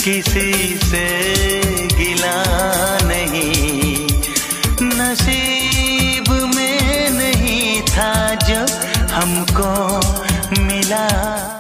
किसी से गिला नहीं, नसीब में नहीं था जो हमको मिला।